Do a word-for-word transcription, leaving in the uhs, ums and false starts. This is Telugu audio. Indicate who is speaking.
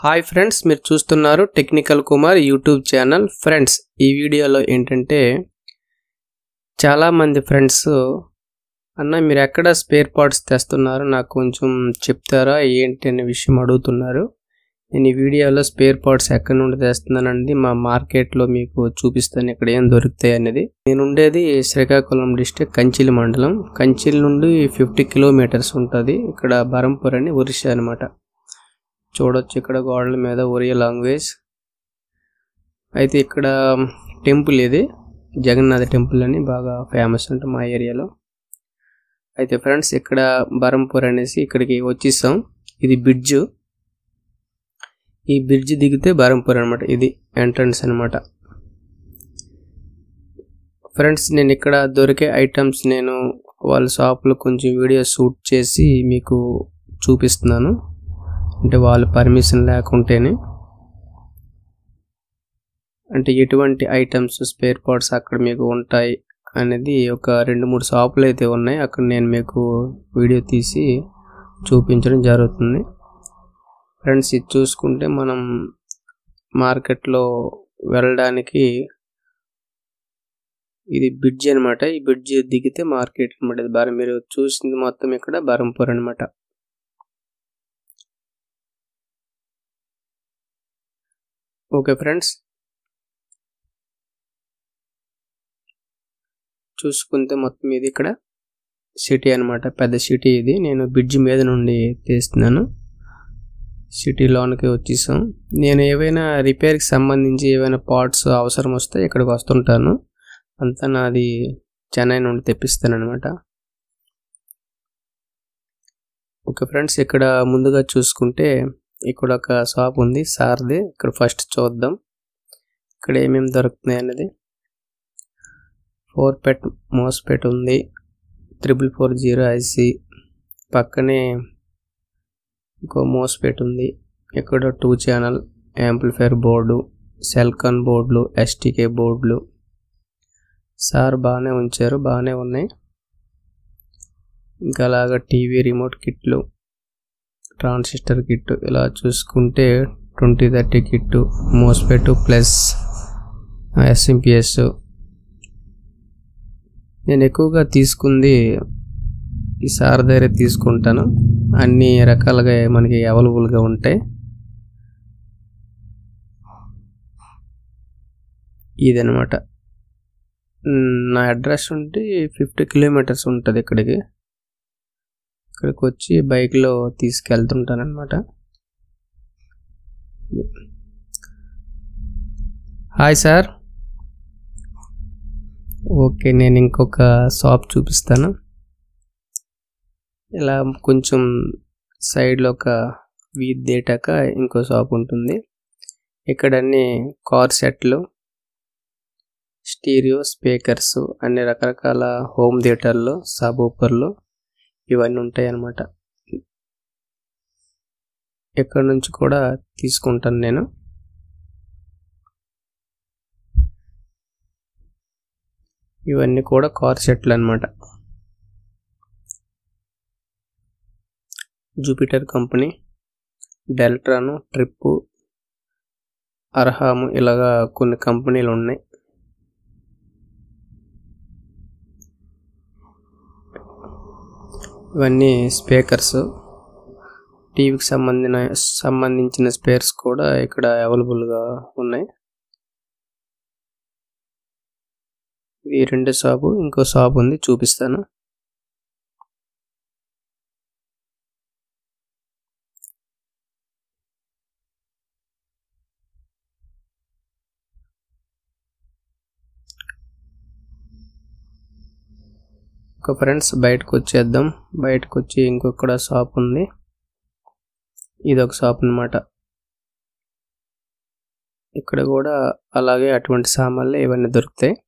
Speaker 1: హాయ్ ఫ్రెండ్స్, మీరు చూస్తున్నారు technical Kumar YouTube channel. Friends, ఈ వీడియోలో ఏంటంటే చాలా మంది ఫ్రెండ్స్ అన్న మీరు ఎక్కడ స్పేర్ పార్ట్స్ తెస్తున్నారు నాకు కొంచెం చెప్తారా ఏంటి అనే విషయం అడుగుతున్నారు. నేను ఈ వీడియోలో స్పేర్ పార్ట్స్ ఎక్కడి నుండి తెస్తున్నానండి మా మార్కెట్లో మీకు చూపిస్తాను ఇక్కడ ఏం దొరుకుతాయి అనేది. నేను ఉండేది శ్రీకాకుళం డిస్ట్రిక్ట్ కంచిలి మండలం. కంచిలి నుండి ఫిఫ్టీ కిలోమీటర్స్ ఉంటుంది. ఇక్కడ బరంపూర్ అని ఒరిస్సా అనమాట. చూడొచ్చు ఇక్కడ గోడల మీద ఒరియా లాంగ్వేజ్. అయితే ఇక్కడ టెంపుల్, ఇది జగన్నాథ టెంపుల్ అని బాగా ఫేమస్ అంటే మా ఏరియాలో. అయితే ఫ్రెండ్స్ ఇక్కడ బరంపూర్ అనేసి ఇక్కడికి వచ్చేసాం. ఇది బ్రిడ్జ్. ఈ బ్రిడ్జ్ దిగితే బరంపూర్ అనమాట. ఇది ఎంట్రన్స్ అనమాట. ఫ్రెండ్స్ నేను ఇక్కడ దొరికే ఐటమ్స్ నేను వాళ్ళ షాప్లో కొంచెం వీడియో షూట్ చేసి మీకు చూపిస్తున్నాను. అంటే వాళ్ళు పర్మిషన్ లేకుంటేనే, అంటే ఎటువంటి ఐటమ్స్ స్పేర్ పార్ట్స్ అక్కడ మీకు ఉంటాయి అనేది ఒక రెండు మూడు షాపులు అయితే ఉన్నాయి. అక్కడ నేను మీకు వీడియో తీసి చూపించడం జరుగుతుంది. ఫ్రెండ్స్ ఇది చూసుకుంటే మనం మార్కెట్లో వెళ్ళడానికి ఇది బ్రిడ్జ్ అనమాట. ఈ బ్రిడ్జ్ దిగితే మార్కెట్ అనమాట. ఇది బాగా మీరు చూసింది మొత్తం ఇక్కడ బరంపూర్ అనమాట. ఓకే ఫ్రెండ్స్, చూసుకుంటే మొత్తం ఇది ఇక్కడ సిటీ అనమాట. పెద్ద సిటీ ఇది. నేను బ్రిడ్జ్ మీద నుండి తీస్తున్నాను. సిటీ లోనికి వచ్చేసాం. నేను ఏవైనా రిపేర్కి సంబంధించి ఏవైనా పార్ట్స్ అవసరం వస్తే ఇక్కడికి వస్తుంటాను. అంతా నాది చెన్నై నుండి తెప్పిస్తాను అనమాట. ఓకే ఫ్రెండ్స్, ఇక్కడ ముందుగా చూసుకుంటే ఇక్కడ ఒక షాప్ ఉంది సార్ది. ఇక్కడ ఫస్ట్ చూద్దాం ఇక్కడ ఏమేమి దొరుకుతున్నాయి అనేది. ఫోర్ పెట్ మోస్పెట్ ఉంది, త్రిబుల్ ఫోర్ జీరో ఐసి, పక్కనే ఇంకో మోస్పెట్ ఉంది. ఇక్కడ two channel amplifier board, Celkon బోర్డులు, ఎస్టీకే బోర్డులు. సార్ బాగానే ఉంచారు, బాగానే ఉన్నాయి. ఇంకా అలాగా టీవీ రిమోట్ కిట్లు, ట్రాన్సిస్టర్ కిట్, ఇలా చూసుకుంటే twenty thirty kit, MOSFET plus SMPS. నేను ఎక్కువగా తీసుకుంది ఈ సార్ దగ్గర తీసుకుంటాను. అన్ని రకాలుగా మనకి అవైలబుల్గా ఉంటాయి. ఇదనమాట నా అడ్రస్ ఉంటే ఫిఫ్టీ కిలోమీటర్స్ ఉంటుంది ఇక్కడికి. ఇక్కడికి వచ్చి బైక్లో తీసుకెళ్తుంటాను అనమాట. Hi sir. ఓకే, నేను ఇంకొక షాప్ చూపిస్తాను. ఇలా కొంచెం సైడ్లో ఒక వీధి దాటాక ఇంకో షాప్ ఉంటుంది. ఇక్కడ అన్ని కార్ సెట్లు, స్టీరియో స్పీకర్స్, అన్ని రకరకాల హోమ్ థియేటర్లు, సబ్ ఊపర్లు ఇవన్నీ ఉంటాయి అన్నమాట. ఇక్కడ నుంచి కూడా తీసుకుంటాను నేను. ఇవన్నీ కూడా కార్ సెట్లు అన్నమాట. జూపిటర్ కంపెనీ, డెల్ట్రాను, ట్రిప్పు, అర్హాము, ఇలాగా కొన్ని కంపెనీలు ఉన్నాయి. ఇవన్నీ స్పీకర్స్, టీవీకి సంబంధించిన సంబంధించిన స్పేర్స్ కూడా ఇక్కడ అవైలబుల్గా ఉన్నాయి. ఇది రెండో షాపు. ఇంకో షాప్ ఉంది, చూపిస్తాను. ఒక ఫ్రెండ్స్ బయటకు వచ్చేద్దాం. బయటకు వచ్చి ఇంకొక షాప్ ఉంది. ఇది ఒక షాప్ అన్నమాట. ఇక్కడ కూడా అలాగే అటువంటి సామాన్లు ఇవన్నీ దొరుకుతాయి.